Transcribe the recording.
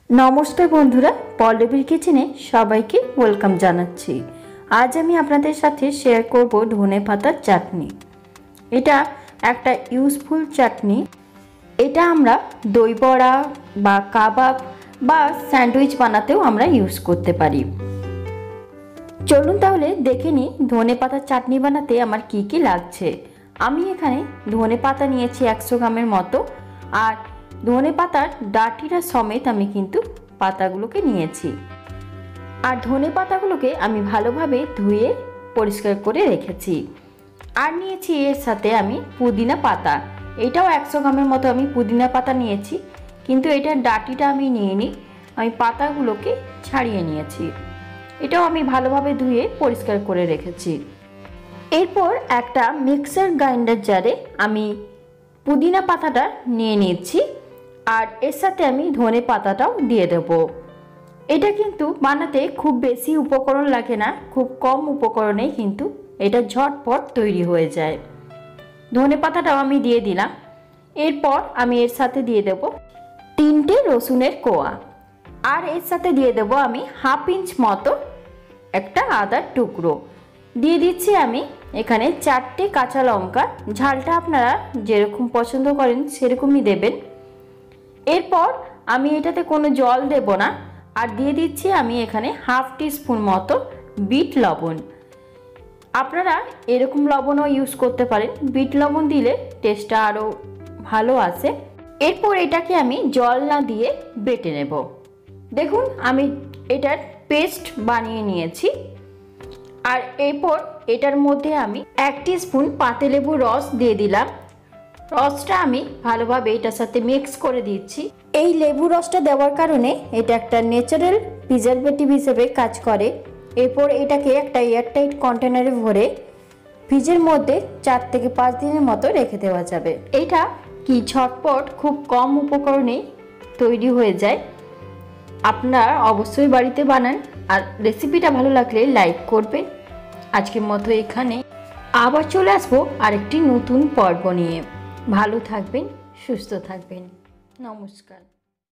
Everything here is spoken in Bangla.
नमस्कार बंधुरा पल्लवीर किचेने सबाइके वेलकाम जानाच्छि। आज आमी आपनादेर साथे शेयर करब धने पातार चाटनी। एटा एकटा इउजफुल चाटनी। एटा आमरा दई बड़ा बा काबाब बा सैंडउइच बानातेও आमरा इउज करते पारी। चलुन ताहले देखे नि धने पातार चाटनी बानाते आमार की की लागछे। आमी एखाने धने पाता नियेछि 100 ग्रामेर मतो और धने पातार डाटिटा समेत आमी किन्तु पातागुलोके नियेछि और धने पातागुलोके आमी भालोभाबे धुए परिष्कार करे रेखेछि और नियेछि एर साथे आमी पुदिना पाता। एटाও 100 ग्रामेर मतो आमी पुदिना पाता नियेछि किन्तु एटार डाटिटा आमी निइनि, आमी पातागुलोके छाड़िये नियेछि। एटाও आमी भालोभाबे धुए परिष्कार करे रेखेछि। एरपर एकटा मिक्सार ग्राइंडार जारे आमी पुदिना पाताटा निये निচ্ছি और एर साथे आमी धने पाताटाও दिए देब। এটা কিন্তু বানাতে খুব বেশি উপকরণ লাগে না, খুব কম উপকরণেই কিন্তু এটা ঝটপট তৈরি হয়ে যায়। ধনে পাতাটাও আমি দিয়ে দিলাম। এরপর আমি এর সাথে দিয়ে দেব 3টে রসুনের কোয়া আর এর সাথে দিয়ে দেব আমি হাফ ইঞ্চ মতো একটা আদার টুকরো দিয়ে দিচ্ছি। আমি এখানে 4টে কাঁচা লঙ্কা, ঝালটা আপনারা যেরকম পছন্দ করেন সেরকমই দেবেন। এরপর আমি এটাতে কোনো জল দেব না আর দিয়ে দিচ্ছি আমি এখানে হাফ টিস্পুন মতো বিট লবণ। আপনারা এরকম লবণও ইউজ করতে পারেন, বিট লবণ দিলে টেস্টটা আরও ভালো আসে। এরপর এটাকে আমি জল না দিয়ে বেটে নেব। দেখুন আমি এটার পেস্ট বানিয়ে নিয়েছি আর এরপর এটার মধ্যে আমি 1 টিস্পুন পাতিলেবুর রস দিয়ে দিলাম। রসটা আমি ভালোভাবে এটার সাথে মিক্স করে দিচ্ছি। এই লেবু রসটা দেওয়ার কারণে এটা একটা ন্যাচারাল প্রিজারভেটিভ হিসেবে কাজ করে। এরপর এটাকে একটা এয়ারটাইট কন্টেনারে ভরে ফ্রিজের মধ্যে 4 থেকে 5 দিনের মতো রেখে দেওয়া যাবে। এটা কি ঝটপট খুব কম উপকরণে তৈরি হয়ে যায়। আপনারা অবশ্যই বাড়িতে বানান আর রেসিপিটা ভালো লাগলে লাইক করবেন। আজকের মতো এখানে আবার চলে আসবো আরেকটি নতুন পর্ব নিয়ে। ভালো থাকবেন, সুস্থ থাকবেন। নমস্কার।